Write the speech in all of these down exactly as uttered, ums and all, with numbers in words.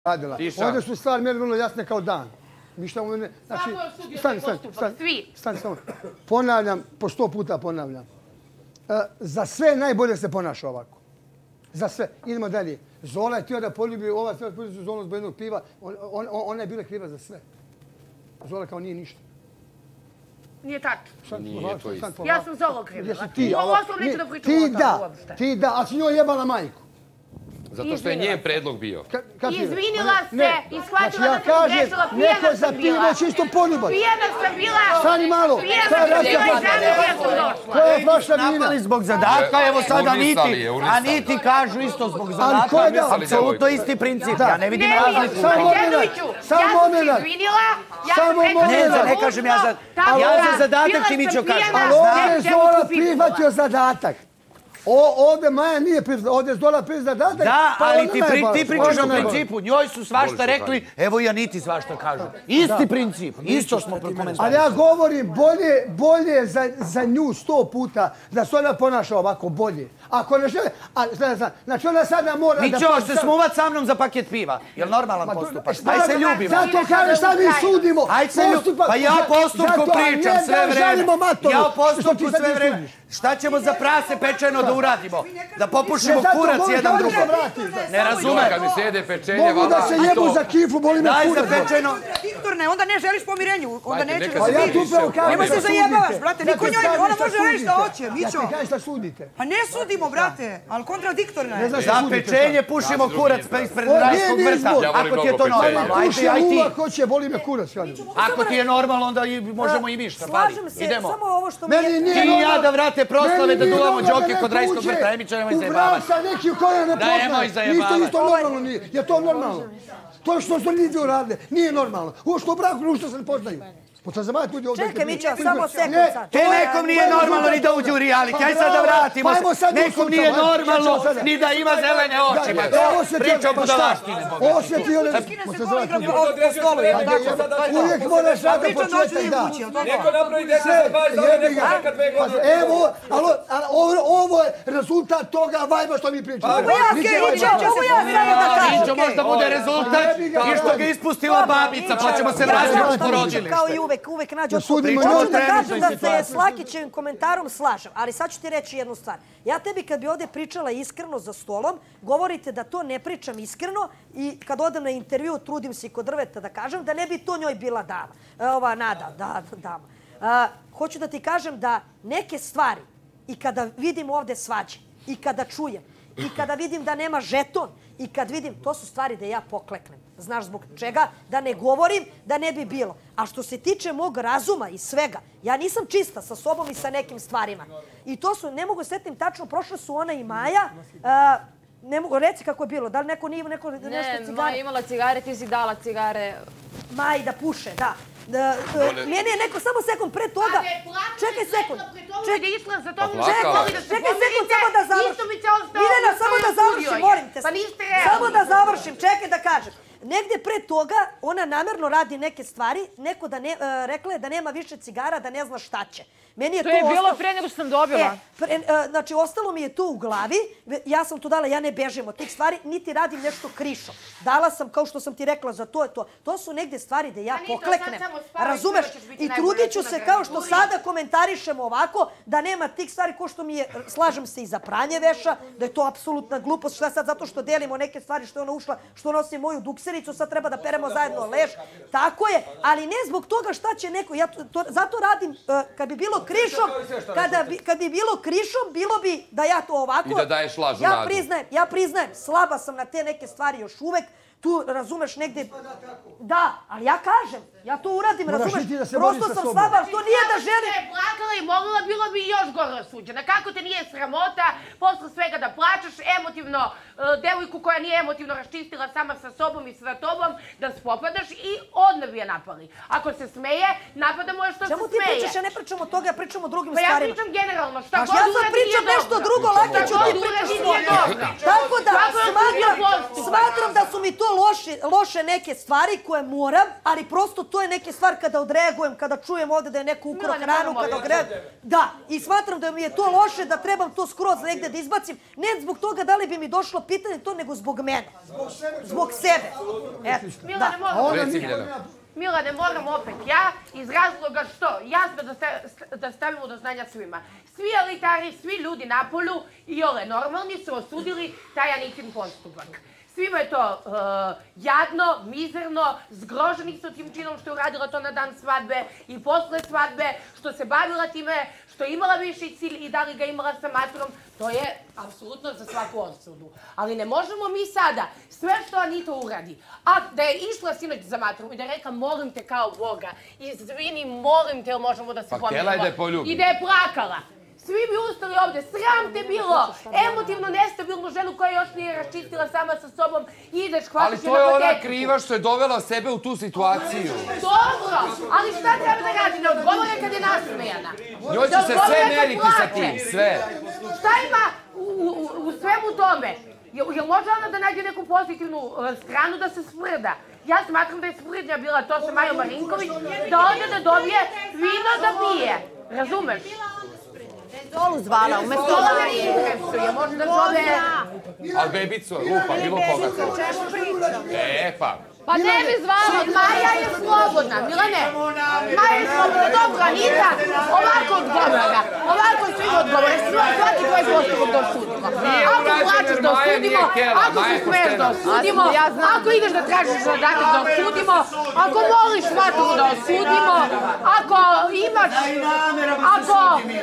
radila. Ovdje su stvari meni vrlo jasne kao dan. Ništa mu ne... Znači, stani, stani, stani, stani, stani. Ponavljam, po sto puta ponavljam. Za sve najbolje se ponaša ovako. Za sve. Idemo dalje. Zola je htio da poljubi ova sve poljubi Zolu zbog jednog piva. Ona je bila kriva za sve. Zola kao nije ništa. Nije tačno. Nije to isto. Ja sam Zolo kriva. Ti, ti da, ti da, a si njoj jebala majku. Zato što je njen predlog bio. Izvinila se i shvatila da sam grešila. Pijena sam bila. Čisto poljubac. Pijena sam bila. Stani malo. Pijena sam bila i žena sam došla. To je vaša vina. Napali zbog zadatka, evo sada Aniti. Aniti kažu isto zbog zadatka. Apsolutno isti princip. Ja ne vidim razliku. Samo moment. Samo moment. Ja sam se izvinila. Samo moment. Ne kažem ja za... Ja za zadatak ti Mićo kažem. Ali ovdje je Zola prihvatio zadatak. Ovdje Maja nije priznala, ovdje je Zola priznala zadatak. Da, ali ti pričaš o principu. Njoj su svašta rekli, evo i Aniti svašta kažu. Isti princip, isto smo prokomentali. Ali ja govorim, bolje za nju sto puta da se ona ponaša ovako bolje. Ako ne žele, znači ona sada mora da... Mićo, hoćeš se smuvat sa mnom za paket piva? Jel normalan postupak? Aj se ljubimo. Zato kaže šta mi sudimo. Pa ja postupku pričam sve vreme. Ja o postupku sve vreme. Šta ćemo za prase pečeno da uradimo? Da popušimo kurac jedan drugom. Ne razumem. Kad mi sjede pečenje, mogu da se jebu za kiflu, boli me kurac. Daj za pečeno. Diktorne, onda ne želiš pomirenju. Onda nećeš da se vidiš. Nemo se zajebavaš, brate. Niko njoj, ona može reći šta hoće. Mićo. Kaj šta sudite? Pa ne sudimo, brate. Ali kontradiktorna je. Za pečenje pušimo kurac ispred rajskog vrta. Ako ti je to normalno. Puši uva ko će, boli me kurac. Ako ti je normalno, onda možemo i mi šta. Slažem se, samo ovo što mi je... Ti i ja da vrate proslave da duvamo džoke kod rajskog vrta. Emićo, nemoj zajebavati. U brak sa nekim koja ne poznaje. Isto, isto normalno nije. Je to normalno? To što su ljudi uradili nije normalno. Ovo što u braku nešto se ne poznaju. Čekaj, Mićo, samo sekund sad. Te nekom nije normalno ni da uđe u reality. Aj sad da vratimo se. Nekom nije normalno ni da ima zelene oči. Priča o budalaštine. Osjeti one... Uvijek moraš sada početak da. Neko napravi deset bar za ove neko čeka dve godine. Evo, ovo je rezultat toga vajba što mi pričamo. Mogu ja, Mićo, mogu ja samo da kažem. Mićo možda bude rezultat i što ga ispustila babica, pa ćemo se vraćati po rodilište. Uvek, uvek nađu odgovor. Hoću da kažem da se s Lakićevim komentarom slažem, ali sad ću ti reći jednu stvar. Ja tebi kad bi ovdje pričala iskreno za stolom, govorite da to ne pričam iskreno i kad odem na intervju trudim se i kod drveta da kažem da ne bi to njoj bila dama. Ova Nada, da, dama. Hoću da ti kažem da neke stvari i kada vidim ovdje svađe i kada čujem i kada vidim da nema žeton i kad vidim, to su stvari da ja pokleknem. Znaš zbog čega? Da ne govorim, da ne bi bilo. A što se tiče mog razuma i svega, ja nisam čista sa sobom i sa nekim stvarima. I to su, ne mogu setim tačno, prošle su ona i Maja. Ne mogu, reci kako je bilo. Da li neko nije neko nešto cigare? Ne, Maja imala cigare, ti si dala cigare. Maji da puše, da. Meni je neko, samo sekund, pre toga... Čekaj sekund. Čekaj sekund, samo da završim. Miljana, samo da završim, molim te. Samo da završim, čekaj da kažem. Negdje pre toga ona namjerno radi neke stvari, neko da ne, rekla je da nema više cigara, da ne zna šta će. Meni je to to je bilo ostalo... pre nego što sam dobila. E, pre, e, znači, ostalo mi je to u glavi. Ja sam to dala, ja ne bežim od tih stvari, niti radim nešto krišom. Dala sam, kao što sam ti rekla, za to je to. To su negdje stvari da ja pokleknem. Razumeš? I trudit ću se, kao što sada komentarišemo ovako, da nema tih stvari ko što mi je, slažem se i za pranje veša, da je to apsolutna glupost. Šta sad, zato što delimo neke stvari, što je ona ušla, što nosi moju duksericu, sad treba da peremo zajedno leš. Tako je, ali ne zbog toga šta će neko. Ja to, zato radim, kad bi bilo krišom, kada bi, kad bi bilo krišom, bilo bi da ja to ovako... I da daješ lažu ja nadu. Priznajem, ja priznajem, slaba sam na te neke stvari još uvek. Tu, razumeš, negdje... Da, ali ja kažem, ja to uradim, razumeš, prosto sam slaba, to nije da želim... Kada je plakala i mogla, bilo bi još gore osuđena. Kako te nije sramota, posle svega da plačaš, emotivno, devojku koja nije emotivno raščistila sama sa sobom i sa tobom, da spopadaš i odmah bi je napali. Ako se smeje, napadamo je što se smeje. Čemu ti pričaš, ja ne pričam o toga, ja pričam o drugim stvarima. stvarima. Pa ja pričam generalno, šta god uradi nije dobro. dobro. Ja sad pričam nešto drugo, Lakiću, ti pričaš svoje. Tako da, smatram da su mi to loše neke stvari koje moram, ali prosto to je neke stvari kada odreagujem, kada čujem ovde da je neko ukrao hranu, kada odreagujem. Da, i smatram da mi je to loše, da trebam to skroz negde da izbacim. Ne zbog toga da li bi mi došlo pitanje to, nego zbog mene. Zbog sebe. Milane, moram opet ja, iz razloga što, jasno da stavimo do znanja svima. Svi elitari, svi ljudi na polju i ole normalni su osudili taj Anitin postupak. Svima je to jadno, mizerno, zgroženi su tim činom što je uradila to na dan svadbe i posle svadbe, što se bavila time, što je imala viši cilj i da li ga imala sa maturom, to je apsolutno za svaku osudu. Ali ne možemo mi sada sve što Anita uradi, a da je išla sinoć za maturom i da je rekla molim te kao Boga, izvini, molim te, jel možemo da se pomirimo, i da je plakala. Svi bi ustali ovde, sram te bilo, emotivno nestabilnu ženu koja još nije raščistila sama sa sobom i ideš hvataš je na patetu. Ali to je ona kriva što je dovela sebe u tu situaciju. Dobro, ali šta treba da radi? Ne odgovore kad je nasmejana. Njoj će se sve meriti sa tim, sve. Šta ima u svemu tome? Jel može ona da nađe neku pozitivnu stranu da se sprda? Ja smatram da je sprdnja bila to sa Majom Marinković, da ode da dobije vino da pije. Razumeš? Zolu zvala, umesto Zola me interesuje, može da zove... Ali bebicu, lupa, bilo koga se. E, pa. Pa ne bi zvala. Maja je slobodna, Milane. Maja je slobodna, dobro, Anita, ovako odgovara. Ovako svi odgovore, svaki tvoj postupak da osudimo. Ako plačeš da osudimo, ako se smiješ da osudimo, ako ideš da tražiš zadatak da osudimo, ako moliš maturu da osudimo, ako imaš, ako,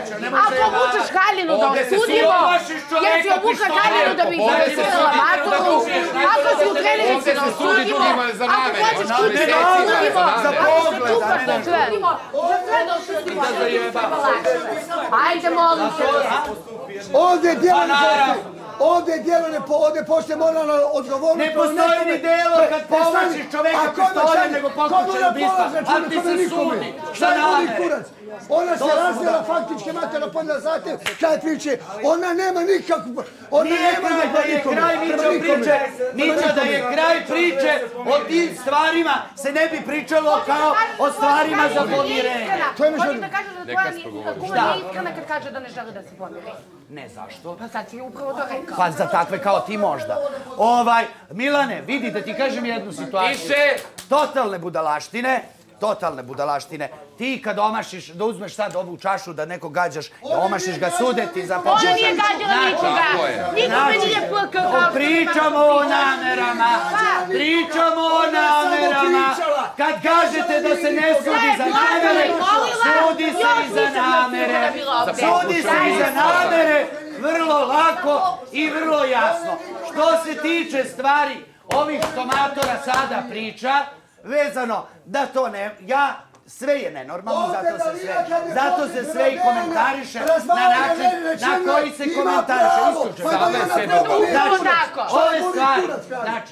ako vučeš haljinu da osudimo, jer si obuka haljinu da bi izrealizirala maturu, ako si u trenerici da osudimo, ako hoćeš kući da osudimo, ako se čupaš da osudimo, za sve da osudimo, a ne ti treba lakše. Ajde, molim se. Ovdje je djelo ne postoji. Ovdje je djelo ne postoji. Ovdje postoji moralna odgovornost. Ne postoji ni djelo kad povlačiš čoveka pištoljem, nego pokušaj ubistva. Ali ti se sudi. Šta namere? Ona se razvijela faktički matera podla zatev, kaj priče, ona nema nikakvu, ona nema nikakvu priče. Mićo, da je kraj priče o tim stvarima se ne bi pričalo kao o stvarima za pomirenje. Hoćeš da kažeš da tvoja kuma nije iskrena kad kaže da ne želi da se pomiri? Ne, zašto? Pa sad si upravo to rekao. Pa za takve kao ti možda. Ovaj, Milane, vidi da ti kažem jednu situaciju. Više! Totalne budalaštine. Totalne budalaštine. Ti kad omašiš, da uzmeš sad ovu čašu, da nekog gađaš, da omašiš ga, sude ti za početak. Ona nije gađala nikoga. Nikome nije plkao. Pričamo o namerama. Pričamo o namerama. Kad kažete da se ne sudi za namere, sudi se i za namere. Sudi se i za namere. Vrlo lako i vrlo jasno. Što se tiče stvari ovih što matora sada priča, vezano da to ne... Ja... Sve je nenormalno, zato se sve... Zato se sve i komentariše na način na koji se komentariše. Isto same sebe ugovori. Znači, ove stvari... Znači,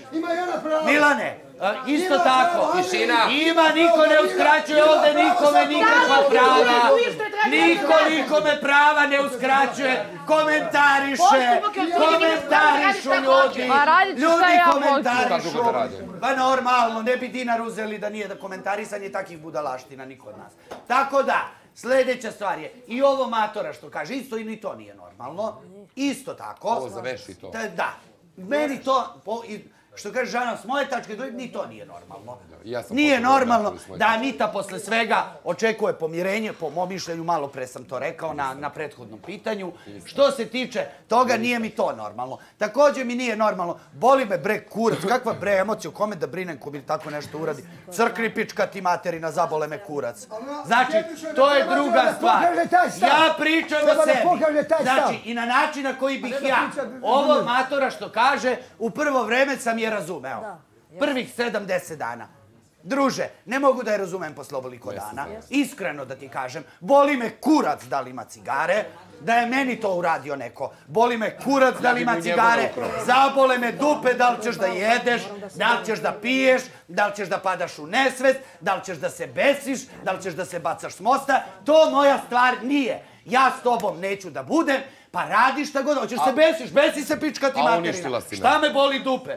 Milane, isto tako. Ima, niko ne uskraćuje ovde nikome nikakva prava. Niko nikome prava ne uskraćuje. Komentariše. Komentarišu ljudi. Ljudi komentarišu. Pa normalno, ne bi dinar uzeli da nije da komentarisanje takvih budalaština niko od nas. Tako da, sljedeća stvar je i ovo matora što kaže, isto i ni to nije normalno. Isto tako. Ovo zaveši to. Da. Meni to... Što kaže Žana, s moje tačke, ni to nije normalno. Nije normalno da Anita posle svega očekuje pomirenje, po mom mišljenju, malo pre sam to rekao na prethodnom pitanju. Što se tiče toga, nije mi to normalno. Također mi nije normalno, boli me bre kurac, kakva bre emocija, kome da brinem ko mi tako nešto uradi. Crkni pička ti materina, zabole me kurac. Znači, to je druga stvar. Ja pričam o sebi. Znači, i na način na koji bih ja ovo matora što kaže, u prvo vreme sam je razumeo. Prvih sedamdeset dana. Druže, ne mogu da je razumem posle ovoliko dana. Iskreno da ti kažem, boli me kurac da li ima cigare, da je meni to uradio neko. Boli me kurac da li ima cigare, zabole me dupe da li ćeš da jedeš, da li ćeš da piješ, da li ćeš da padaš u nesvest, da li ćeš da se besiš, da li ćeš da se bacaš s mosta. To moja stvar nije. Ja s tobom neću da budem, pa radi šta god, hoćeš se besiš, besi se pička ti materina. Šta me boli dupe?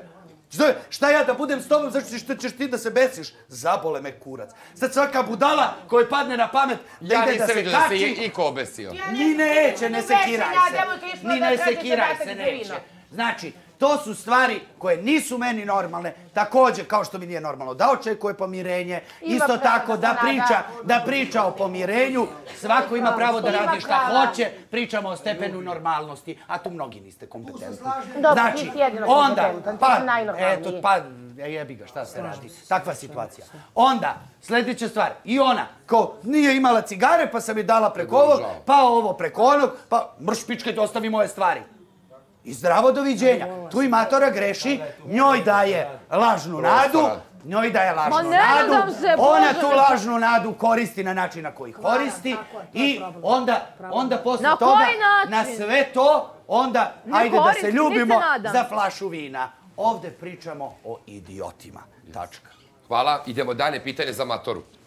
Šta ja da budem s tobom, zašto što ćeš ti da se besiš? Zabole me kurac. Sad svaka budala koja padne na pamet da Ja ide da nisam se vidio da se kači. je iko obesio. Ni neće, ne sekiraj se. Ni ne sekiraj se, neće. Znači, to su stvari koje nisu meni normalne. Također, kao što mi nije normalno da očekuje pomirenje, isto tako da priča, da priča o pomirenju. Svako ima pravo da radi šta hoće. Pričamo o stepenu normalnosti, a tu mnogi niste kompetentni. Znači, onda, pa, eto, pa, jebi ga, šta se radi. Takva situacija. Onda, sljedeća stvar, i ona, ko nije imala cigare, pa sam je dala preko ovog, pa ovo preko onog, pa mrš pičke, ostavi moje stvari. I zdravo doviđenja. Tu i matora greši, njoj daje lažnu nadu, njoj daje lažnu nadu, ona tu lažnu nadu koristi na način na koji koristi i onda, onda posle toga, na sve to, onda ajde da se ljubimo za flašu vina. Ovde pričamo o idiotima. Tačka. Hvala, idemo dalje, pitanje za Matoru.